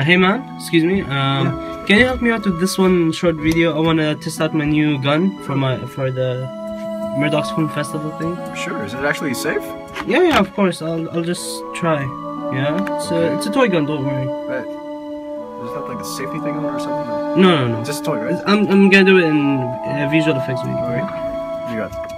Hey man, excuse me. Can you help me out with this one short video? I wanna test out my new gun for the Murdoch's Film Festival thing. Sure. Is it actually safe? Yeah, of course. I'll just try. Yeah, it's a toy gun. Don't worry. Does it have like a safety thing on it or something? No. It's just a toy, right? I'm gonna do it in visual effects video. Alright. You got it.